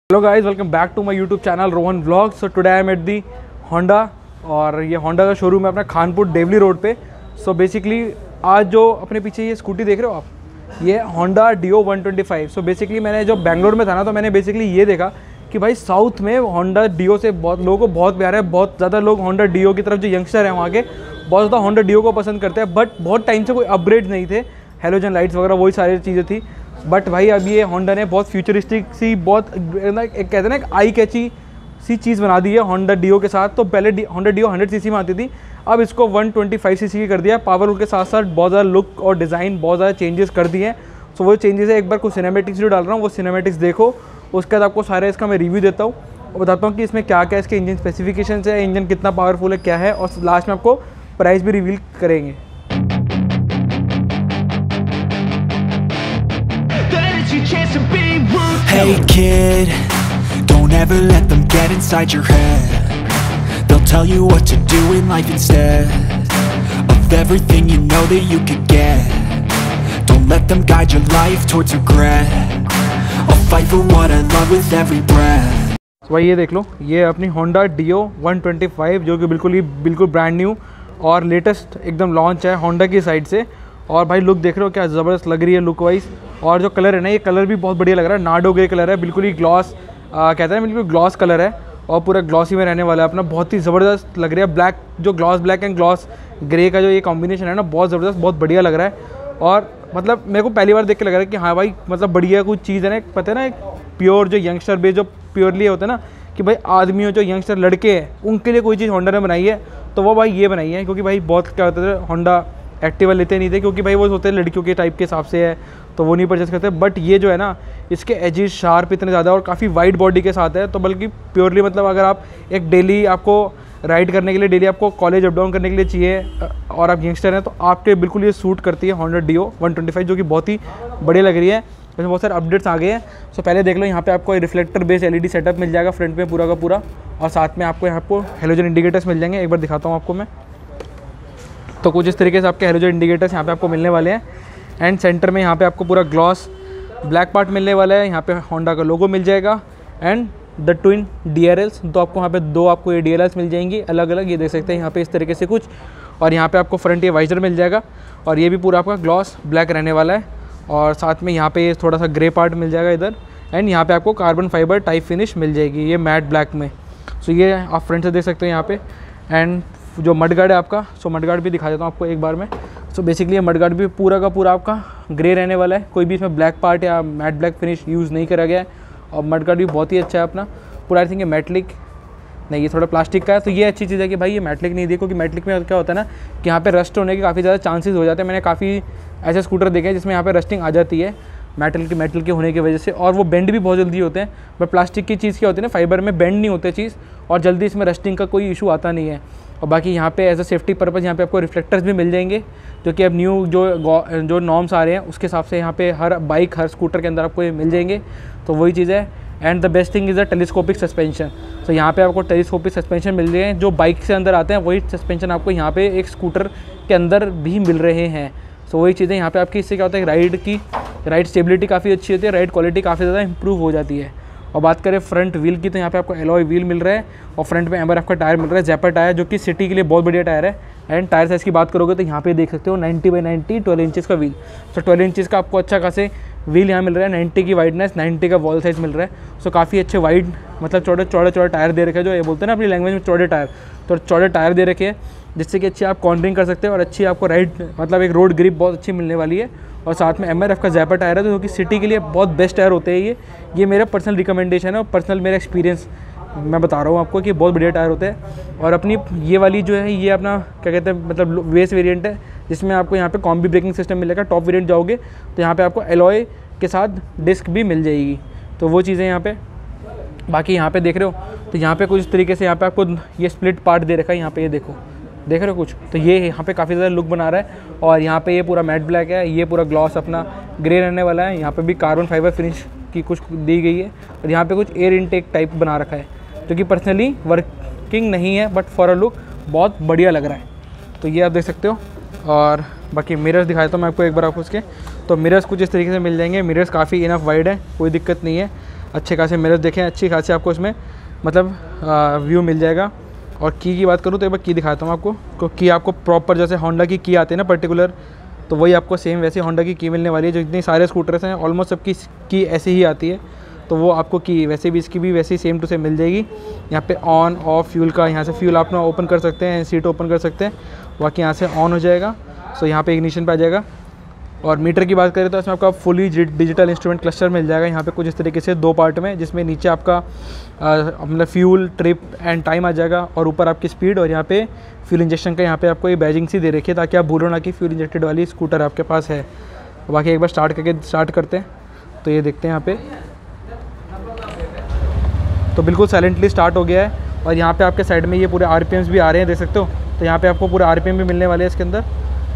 Hello guys, welcome back to my YouTube channel Rohan vlog. So today I am at the Honda और ये Honda का showroom है अपना Khanpur Deoli road पे। So basically आज जो अपने पीछे ये स्कूटी देख रहे हो आप, ये होंडा डियो 125। सो बेसिकली मैंने जो बेंगलोर में था ना, तो मैंने बेसिकली ये देखा कि भाई साउथ में होंडा डियो से बहुत लोगों को बहुत प्यार है। बहुत ज़्यादा लोग होंडा डियो की तरफ, जो यंगस्टर हैं वहाँ के, बहुत ज़्यादा होंडा डियो को पसंद करते हैं। बट बहुत टाइम से कोई अपग्रेड नहीं थे, हेलोजन लाइट्स वगैरह वही सारी चीज़ें थी। बट भाई अब ये होंडा ने बहुत फ्यूचरिस्टिक सी, बहुत कहते हैं ना, एक आई कैची सी चीज़ बना दी है होंडा डियो के साथ। तो पहले होंडा डियो 100 सीसी में आती थी, अब इसको 125 सीसी की कर दिया। पावर के साथ साथ बहुत ज़्यादा लुक और डिज़ाइन बहुत ज़्यादा चेंजेस कर दिए हैं। सो वो चेंजेस है, एक बार कुछ सिनेमेटिक्स जो डाल रहा हूँ वो सिनेमेटिक्स देखो, उसके बाद आपको सारे इसका मैं रिव्यू देता हूँ और बताता हूँ कि इसमें क्या क्या इसके इंजन स्पेसिफिकेशन है, इंजन कितना पावरफुल है, क्या है, और लास्ट में आपको प्राइस भी रिवील करेंगे। Hey kid, don't ever let them get inside your head. They'll tell you what to do in life instead of everything you know that you could get. Don't let them guide your life towards regret. I'll fight for what I love with every breath. तो भाई ये देख लो, ये अपनी Honda deo 125 जो कि बिल्कुल brand new और लेटेस्ट एकदम लॉन्च है होंडा की साइड से। और भाई लुक देख रहे हो क्या ज़बरदस्त लग रही है लुक वाइज। और जो कलर है ना, ये कलर भी बहुत बढ़िया लग रहा है। नार्डो ग्रे कलर है, बिल्कुल ही ग्लॉस कहते हैं, बिल्कुल ग्लॉस कलर है और पूरा ग्लॉसी में रहने वाला है अपना। बहुत ही ज़बरदस्त लग रहा है। ब्लैक जो gloss black and gloss grey का जो ये कॉम्बिनेशन है ना, बहुत ज़बरदस्त, बहुत बढ़िया लग रहा है। और मतलब मेरे को पहली बार देख के लग रहा है कि हाँ भाई, मतलब बढ़िया कुछ चीज़ है ना। पता है ना, एक प्योर जो यंगस्टर बेस जो प्योरली होता है ना, कि भाई आदमियों जो यंगस्टर लड़के हैं उनके लिए कोई चीज़ होंडा ने बनाई है, तो वो भाई ये बनाई है। क्योंकि भाई बहुत क्या होता है, होंडा एक्टिवा लेते नहीं थे क्योंकि भाई वो होते हैं लड़कियों के टाइप के हिसाब से है, तो वो नहीं परचेस करते। बट ये जो है ना, इसके एजेस शार्प इतने ज़्यादा और काफ़ी वाइड बॉडी के साथ है, तो बल्कि प्योरली मतलब अगर आप एक डेली आपको राइड करने के लिए, डेली आपको कॉलेज अप डाउन करने के लिए चाहिए और आप यंगस्टर हैं, तो आपके बिल्कुल ये सूट करती है होंडा डियो 125, जो कि बहुत ही बढ़िया लग रही है। इसमें बहुत सारे अपडेट्स आ गए हैं। सो पहले देख लो, यहाँ पे आपको रिफ्लेक्टर बेस्ड एलईडी सेटअप मिल जाएगा फ्रंट में पूरा का पूरा, और साथ में आपको यहाँ पर हेलोजन इंडिकेटर्स मिल जाएंगे। एक बार दिखाता हूँ आपको मैं। तो कुछ इस तरीके से आपके हेलोजन इंडिकेटर्स यहाँ पे आपको मिलने वाले हैं। एंड सेंटर में यहाँ पे आपको पूरा ग्लॉस ब्लैक पार्ट मिलने वाला है। यहाँ पे होंडा का लोगो मिल जाएगा एंड द ट्विन DRLs। तो आपको यहाँ पे दो आपको ये DRLs मिल जाएंगी अलग अलग, ये देख सकते हैं यहाँ पे इस तरीके से कुछ। और यहाँ पे आपको फ्रंट ये वाइजर मिल जाएगा और ये भी पूरा आपका ग्लॉस ब्लैक रहने वाला है। और साथ में यहाँ पे थोड़ा सा ग्रे पार्ट मिल जाएगा इधर। एंड यहाँ पे आपको कार्बन फाइबर टाइप फिनिश मिल जाएगी, ये मैट ब्लैक में। सो ये आप फ्रंट से देख सकते हो यहाँ पे। एंड जो मडगार्ड है आपका, सो मडगार्ड भी दिखा देता हूँ आपको एक बार में। सो बेसिकली ये मडगार्ड भी पूरा का पूरा आपका ग्रे रहने वाला है, कोई भी इसमें ब्लैक पार्ट या मैट ब्लैक फिनिश यूज़ नहीं करा गया है। और मडगार्ड भी बहुत ही अच्छा है अपना पूरा। आई थिंक ये मेटलिक नहीं, ये थोड़ा प्लास्टिक का है। तो ये अच्छी चीज़ है कि भाई ये मेटलिक नहीं दिया, क्योंकि मेटलिक में क्या होता है ना कि यहाँ पे रस्ट होने के काफ़ी ज़्यादा चांसेस हो जाते हैं। मैंने काफ़ी ऐसे स्कूटर देखे हैं जिसमें यहाँ पे रस्टिंग आ जाती है मेटल के होने की वजह से, और वो बेंड भी बहुत जल्दी होते हैं। बट प्लास्टिक की चीज़ क्या होती है ना, फाइबर में बेंड नहीं होते चीज़, और जल्दी इसमें रस्टिंग का कोई इशू आता नहीं है। और बाकी यहाँ पे एज अ सेफ्टी पर्पज़ यहाँ पे आपको रिफ्लेक्टर्स भी मिल जाएंगे, जो कि अब न्यू जो नॉर्म्स आ रहे हैं उसके हिसाब से यहाँ पे हर बाइक हर स्कूटर के अंदर आपको ये मिल जाएंगे। तो वही चीज़ है। And the best thing is a telescopic suspension. तो यहाँ पे आपको टेलीस्कोपिक सस्पेंशन मिल रहे हैं, जो बाइक से अंदर आते हैं वही सस्पेंशन आपको यहाँ पे एक स्कूटर के अंदर भी मिल रहे हैं। सो वही चीज़ें यहाँ पे आपकी, इससे क्या होता है, राइड स्टेबिलिटी काफ़ी अच्छी होती है, राइड क्वालिटी काफ़ी ज़्यादा इंप्रूव हो जाती है। और बात करें फ्रंट व्हील की, तो यहाँ पे आपको एलॉय व्हील मिल रहा है और फ्रंट में MRF का टायर मिल रहा है, जैपर टायर, जो कि सिटी के लिए बहुत बढ़िया टायर है। एंड टायर साइज़ की बात करोगे तो यहाँ पे देख सकते हो 90x90 12 इंचज़ का व्हील। तो 12 इंचज़ का आपको अच्छा खासे व्हील यहाँ मिल रहा है, 90 की वाइडनेस, 90 का वॉल साइज़ मिल रहा है। सो काफ़ी अच्छे वाइड, मतलब चौड़े टायर दे रखे हैं, जो ये बोलते हैं ना अपनी लैंग्वेज में चौड़े टायर। तो चौड़े टायर दे रखे हैं जिससे कि अच्छी आप कॉर्नरिंग कर सकते हो और अच्छी आपको राइड, मतलब एक रोड ग्रिप बहुत अच्छी मिलने वाली है। और साथ में MRF का जैपर टायर है, जो कि सिटी के लिए बहुत बेस्ट टायर होते हैं। ये मेरा पर्सनल रिकमेंडेशन है और पर्सनल मेरा एक्सपीरियंस मैं बता रहा हूँ आपको कि बहुत बढ़िया टायर होते हैं। और अपनी ये वाली जो है, ये अपना क्या कहते हैं, मतलब बेस वेरिएंट है, जिसमें आपको यहाँ पे कॉम्बी ब्रेकिंग सिस्टम मिलेगा। टॉप वेरिएंट जाओगे तो यहाँ पे आपको एलॉय के साथ डिस्क भी मिल जाएगी। तो वो चीज़ें यहाँ पे। बाकी यहाँ पे देख रहे हो, तो यहाँ पे कुछ इस तरीके से यहाँ पे आपको ये स्प्लिट पार्ट दे रखा है। यहाँ पे ये देखो, देख रहे हो कुछ, तो ये यहाँ पे काफ़ी ज़्यादा लुक बना रहा है। और यहाँ पे ये पूरा मैट ब्लैक है, ये पूरा ग्लॉस अपना ग्रे रहने वाला है। यहाँ पे भी कार्बन फाइबर फिनिश की कुछ दी गई है। और यहाँ पे कुछ एयर इनटेक टाइप बना रखा है, जो कि पर्सनली वर्किंग नहीं है, बट फॉर अ लुक बहुत बढ़िया लग रहा है। तो ये आप देख सकते हो। और बाकी मिरर्स दिखाया था मैं आपको एक बार, आपको उसके तो मिरर्स कुछ इस तरीके से मिल जाएंगे। मिरर्स काफ़ी इनफ वाइड है, कोई दिक्कत नहीं है। अच्छे खासे मिरर्स देखें, अच्छी खासी आपको इसमें मतलब व्यू मिल जाएगा। और की बात करूँ तो एक बार की दिखाता हूँ आपको, तो की आपको प्रॉपर जैसे होंडा की आती है ना पर्टिकुलर, तो वही आपको सेम वैसे होंडा की मिलने वाली है। जो जितने सारे स्कूटर्स हैं ऑलमोस्ट सबकी की ऐसी ही आती है, तो वो आपको की वैसे भी इसकी भी वैसे ही सेम टू सेम मिल जाएगी। यहाँ पे ऑन ऑफ फ्यूल का, यहाँ से फ्यूल आप ना ओपन कर सकते हैं, सीट ओपन कर सकते हैं, बाकी यहाँ से ऑन हो जाएगा। सो यहाँ पे इग्निशन पे आ जाएगा। और मीटर की बात करें तो इसमें आपका फुली डिजिटल इंस्ट्रूमेंट क्लस्टर मिल जाएगा यहाँ पे कुछ इस तरीके से 2 पार्ट में, जिसमें नीचे आपका मतलब फ्यूल, ट्रिप एंड टाइम आ जाएगा, और ऊपर आपकी स्पीड, और यहाँ पे फ्यूल इंजेक्शन का यहाँ पे आपको ये बैजिंग सी दे रखी है ताकि आप भूलो ना कि फ्यूल इंजेक्टेड वाली स्कूटर आपके पास है। बाकी एक बार स्टार्ट करते हैं तो ये देखते हैं यहाँ पे, तो बिल्कुल साइलेंटली स्टार्ट हो गया है। और यहाँ पे आपके साइड में ये पूरे RPMs भी आ रहे हैं, देख सकते हो। तो यहाँ पे आपको पूरे RPM भी मिलने वाले हैं इसके अंदर।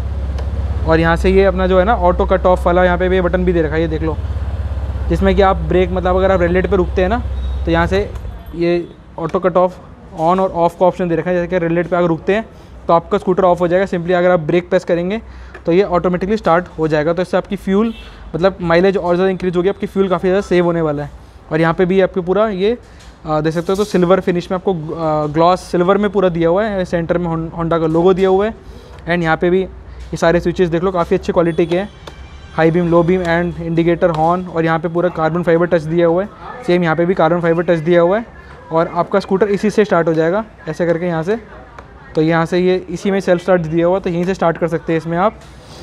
और यहाँ से ये अपना जो है ना ऑटो कट ऑफ वाला यहाँ पे भी बटन भी दे रखा है, ये देख लो, जिसमें कि आप ब्रेक मतलब अगर आप रेड लाइट पे रुकते हैं ना, तो यहाँ से ये ऑटो कट ऑफ ऑन और ऑफ का ऑप्शन दे रखा है। जैसे कि रेड लाइट पे अगर रुकते हैं तो आपका स्कूटर ऑफ हो जाएगा, सिंपली अगर आप ब्रेक प्रेस करेंगे तो ये ऑटोमेटिकली स्टार्ट हो जाएगा। तो इससे आपकी फ्यूल मतलब माइलेज और ज़्यादा इंक्रीज़ होगी, आपकी फ्यूल काफ़ी ज़्यादा सेव होने वाला है। और यहाँ पे भी आपके पूरा ये देख सकते हो, तो सिल्वर फिनिश में आपको ग्लॉस सिल्वर में पूरा दिया हुआ है, सेंटर में होंडा का लोगो दिया हुआ है। एंड यहाँ पे भी ये सारे स्विचेस देख लो, काफ़ी अच्छी क्वालिटी के हैं, high beam, low beam and indicator, horn. और यहाँ पे पूरा कार्बन फाइबर टच दिया हुआ है, सेम यहाँ पे भी कार्बन फाइबर टच दिया हुआ है। और आपका स्कूटर इसी से स्टार्ट हो जाएगा, ऐसे करके यहाँ से। तो यहाँ से ये इसी में सेल्फ स्टार्ट दिया हुआ है, तो यहीं से स्टार्ट कर सकते हैं इसमें आप।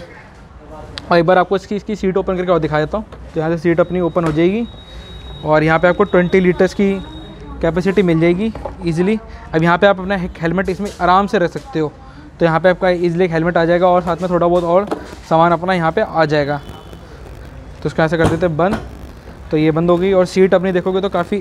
और एक बार आपको इसकी सीट ओपन करके और दिखा देता हूँ। तो यहाँ से सीट अपनी ओपन हो जाएगी, और यहाँ पे आपको 20 लीटर्स की कैपेसिटी मिल जाएगी ईजिली। अब यहाँ पे आप अपना हेलमेट इसमें आराम से रख सकते हो, तो यहाँ पे आपका ईजिली एक हेलमेट आ जाएगा, और साथ में थोड़ा बहुत और सामान अपना यहाँ पे आ जाएगा। तो इसको ऐसे कर देते हैं बंद, तो ये बंद हो गई। और सीट अपनी देखोगे तो काफ़ी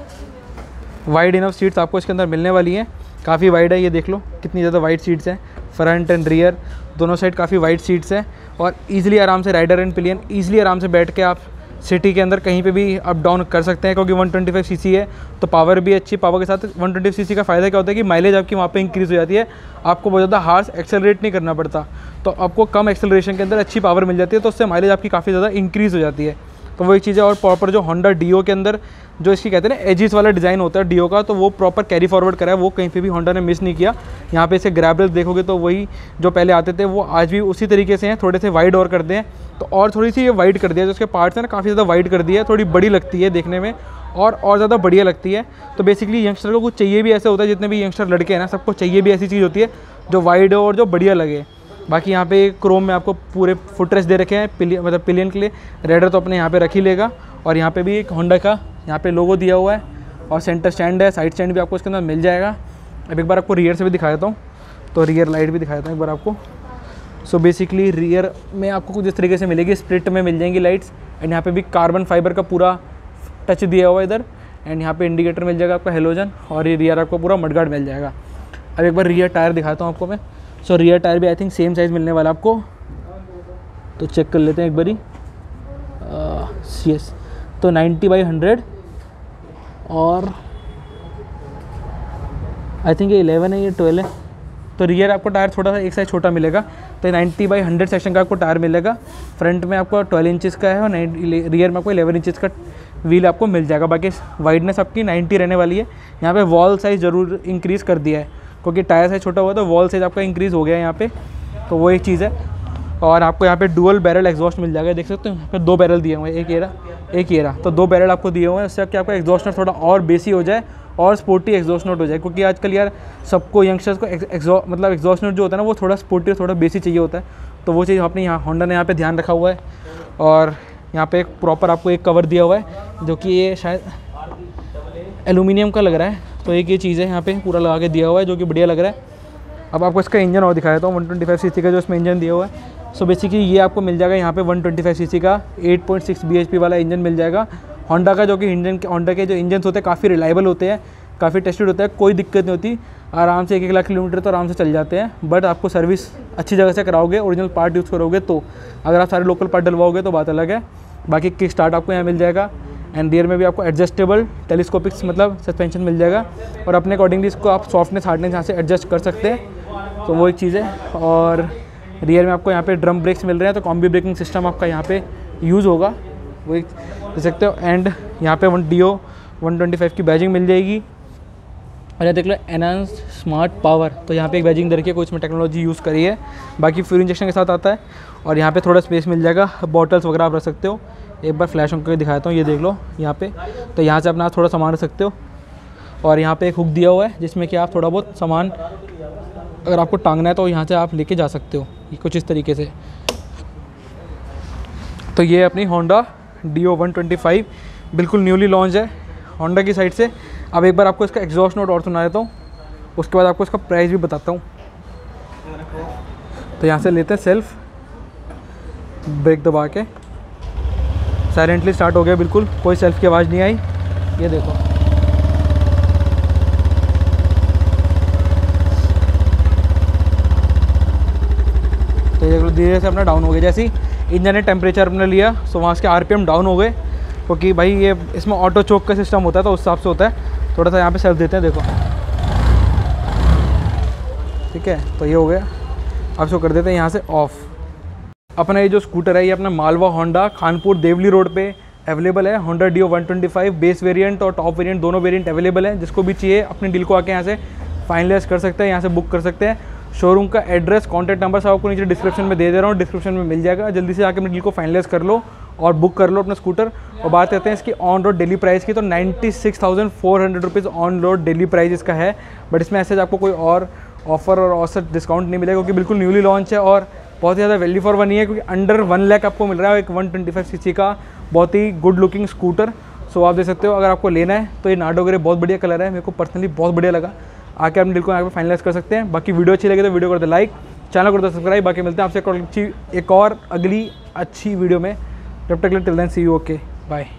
वाइड इनफ सीट्स आपको इसके अंदर मिलने वाली हैं, काफ़ी वाइड है, ये देख लो कितनी ज़्यादा वाइड सीट्स हैं, फ्रंट एंड रियर दोनों साइड काफ़ी वाइड सीट्स हैं। और ईजिली आराम से राइडर एंड पिलियन ईजिली आराम से बैठ के आप सिटी के अंदर कहीं पे भी अप डाउन कर सकते हैं, क्योंकि 125 सीसी है, तो पावर भी अच्छी। पावर के साथ 120 सीसी का फ़ायदा क्या होता है कि माइलेज आपकी वहाँ पे इंक्रीज़ हो जाती है, आपको बहुत ज़्यादा हार्श एक्सेलरेट नहीं करना पड़ता, तो आपको कम एक्सेलरेशन के अंदर अच्छी पावर मिल जाती है, तो उससे माइलेज आपकी काफ़ी ज़्यादा इंक्रीज़ हो जाती है। तो वही चीज़ है। और प्रॉपर जो होंडा डिओ के अंदर जो इसकी कहते हैं ना एजिस वाला डिज़ाइन होता है डिओ का, तो वो प्रॉपर कैरी फॉरवर्ड करा है, वो कहीं पे भी होंडा ने मिस नहीं किया। यहाँ पे इसे ग्रैब रेल्स देखोगे तो वही जो पहले आते थे वो आज भी उसी तरीके से हैं, थोड़े से वाइड और कर दें, तो और थोड़ी सी ये वाइड कर दिया, जो उसके पार्ट्स हैं ना काफ़ी ज़्यादा वाइड कर दिया है, थोड़ी बड़ी लगती है देखने में, और ज़्यादा बढ़िया लगती है। तो बेसिकली यंगस्टर को कुछ चाहिए भी ऐसा होता है, जितने भी यंगस्टर लड़के हैं ना, सबको चाहिए भी ऐसी चीज़ होती है जो वाइड हो और जो बढ़िया लगे। बाकी यहाँ पे क्रोम में आपको पूरे फुटरेस्ट दे रखे हैं, मतलब पिलियन के लिए। रेडर तो अपने यहाँ पे रख ही लेगा। और यहाँ पे भी एक होंडा का यहाँ पे लोगो दिया हुआ है, और सेंटर स्टैंड है, साइड स्टैंड भी आपको इसके अंदर मिल जाएगा। अब एक बार आपको रियर से भी दिखा देता हूँ, तो रियर लाइट भी दिखा देता हूँ एक बार आपको। सो बेसिकली रियर में आपको कुछ इस तरीके से मिलेगी, स्प्लिट में मिल जाएंगी लाइट्स। एंड यहाँ पे भी कार्बन फाइबर का पूरा टच दिया हुआ है इधर। एंड यहाँ पे इंडिकेटर मिल जाएगा आपका हेलोजन, और ये रियर आपको पूरा मडगार्ड मिल जाएगा। अब एक बार रियर टायर दिखाता हूँ आपको मैं। सो रियर टायर भी आई थिंक सेम साइज़ मिलने वाला आपको, तो चेक कर लेते हैं एक बारी। यस, तो 90/100, और आई थिंक ये 11 है, ये 12 है। तो रियर आपको टायर थोड़ा सा एक साइज़ छोटा मिलेगा, तो 90/100 सेक्शन का आपको टायर मिलेगा। फ्रंट में आपको 12 इंचज़ का है, और रियर में आपको 11 इंचज़ का व्हील आपको मिल जाएगा। बाकी वाइडनेस आपकी 90 रहने वाली है। यहाँ पे वॉल साइज़ ज़रूर इंक्रीज़ कर दिया है, क्योंकि टायर साइज़ छोटा हुआ तो वॉल साइज़ आपका इंक्रीज़ हो गया है यहाँ पे, तो वो एक चीज़ है। और आपको यहाँ पे डुअल बैरल एग्जॉस्ट मिल जाएगा, देख सकते हो यहाँ पे 2 बैरल दिए हुए हैं, एक ये रहा, तो 2 बैरल आपको दिए हुए हैं। उससे कि आपका एग्जॉस्ट नोट थोड़ा और बेसी हो जाए और स्पोर्टी एग्जॉस्ट नोट हो जाए, क्योंकि आजकल यार सबको यंगस्टर्स को एग्जॉस्ट नोट जो होता है ना वो थोड़ा स्पोर्टी और थोड़ा बेसी चाहिए होता है, तो वो चीज़ आपने यहाँ होंडा ने यहाँ पे ध्यान रखा हुआ है। और यहाँ पे एक प्रॉपर आपको एक कवर दिया हुआ है, जो कि ये शायद एलुमिनियम का लग रहा है, तो एक ये चीज़ है यहाँ पे पूरा लगा के दिया हुआ है, जो कि बढ़िया लग रहा है। अब आपको इसका इंजन और दिखाया था 125 सीसी का जो इसमें इंजन दिया हुआ है। सो बेसिकली ये आपको मिल जाएगा यहाँ पे 125 सीसी का 8.6 bhp वाला इंजन मिल जाएगा होंडा का, जो कि होंडा के जो इंजन होते हैं काफ़ी रिलायबल होते हैं, काफ़ी टेस्टेड होता है, कोई दिक्कत नहीं होती, आराम से 1-1 लाख किलोमीटर तो आराम से चल जाते हैं। बट आपको सर्विस अच्छी जगह से कराओगे, ओरिजिनल पार्ट यूज़ करोगे, तो अगर आप सारे लोकल पार्ट डलवाओगे तो बात अलग है। बाकी किक स्टार्ट आपको यहाँ मिल जाएगा। एंड रियर में भी आपको एडजस्टेबल टेलीस्कोपिक मतलब सस्पेंशन मिल जाएगा, और अपने अकॉर्डिंगली इसको आप सॉफ्टनेस हार्डनेस यहाँ से एडजस्ट कर सकते हैं, तो वो एक चीज़ है। और रियर में आपको यहाँ पे ड्रम ब्रेक्स मिल रहे हैं, तो कॉम्बी ब्रेकिंग सिस्टम आपका यहाँ पे यूज़ होगा। वही देख सकते हो। एंड यहाँ पे DO 125 की बैजिंग मिल जाएगी। और ये देख लो एनहांस स्मार्ट पावर, तो यहाँ पे एक बैजिंग दे रखी है, कोई इसमें टेक्नोलॉजी यूज़ करी है। बाकी फ्यूल इंजेक्शन के साथ आता है। और यहाँ पे थोड़ा स्पेस मिल जाएगा, बॉटल्स वगैरह आप रख सकते हो। एक बार फ्लैश ऑन करके दिखाता हूँ, ये देख लो यहाँ पे, तो यहाँ से अपना थोड़ा सामान रख सकते हो। और यहाँ पे एक हुक दिया हुआ है जिसमें कि आप थोड़ा बहुत सामान अगर आपको टांगना है तो यहाँ से आप लेके जा सकते हो, ये कुछ इस तरीके से। तो ये अपनी होंडा DO 125 बिल्कुल न्यूली लॉन्च है होंडा की साइड से। अब एक बार आपको इसका एग्जॉस्ट नोट और सुना देता हूँ, उसके बाद आपको इसका प्राइस भी बताता हूँ। तो यहाँ से लेते हैं सेल्फ, ब्रेक दबा के साइलेंटली स्टार्ट हो गया, बिल्कुल कोई सेल्फ की आवाज़ नहीं आई। ये देखो, तो ये देखो धीरे से अपना डाउन हो गया। जैसे ही इंजन ने टेम्परेचर अपने लिया तो वहाँ से RPM डाउन हो गए, क्योंकि भाई ये इसमें ऑटो चोक का सिस्टम होता है तो उस हिसाब से होता है। थोड़ा सा यहाँ पे सेल्फ देते हैं, देखो ठीक है। तो ये हो गया, अब इसको कर देते हैं यहाँ से ऑफ। अपना ये जो स्कूटर है ये अपना मालवा होंडा खानपुर देवली रोड पे अवेलेबल है। होंडा DO 125 बेस वेरिएंट और टॉप वेरिएंट दोनों वेरिएंट अवेलेबल है। जिसको भी चाहिए अपने डील को आके यहाँ से फाइनलाइज कर सकते हैं, यहाँ से बुक कर सकते हैं। शोरूम का एड्रेस, कॉन्टैक्ट नंबर सब आपको नीचे डिस्क्रिप्शन में दे रहा हूँ, डिस्क्रिप्शन में मिल जाएगा। जल्दी से आके अपने डील को फाइनलाइज कर लो और बुक कर लो अपना स्कूटर। और बात करते हैं इसकी ऑन रोड डेली प्राइस की, तो 96,400 rupees on road Delhi price इसका है। बट इसमें ऐसे आपको कोई और ऑफर और औसत डिस्काउंट नहीं मिलेगा, क्योंकि बिल्कुल न्यूली लॉन्च है और बहुत ही ज़्यादा वैल्यू फॉर मनी है, क्योंकि अंडर 1 लाख आपको मिल रहा है एक 125 cc का बहुत ही गुड लुकिंग स्कूटर। सो आप देख सकते हो, अगर आपको लेना है तो ये नार्डो ग्रे बहुत बढ़िया कलर है, मेरे को पर्सनली बहुत बढ़िया लगा। आके अपने डील को यहाँ पे फाइनलाइज कर सकते हैं। बाकी वीडियो अच्छी लगे तो वीडियो कर दो लाइक, चैनल कर दो सब्सक्राइब। बाकी मिलते हैं आपसे एक और अगली अच्छी वीडियो में। जब तक till then see you, okay bye.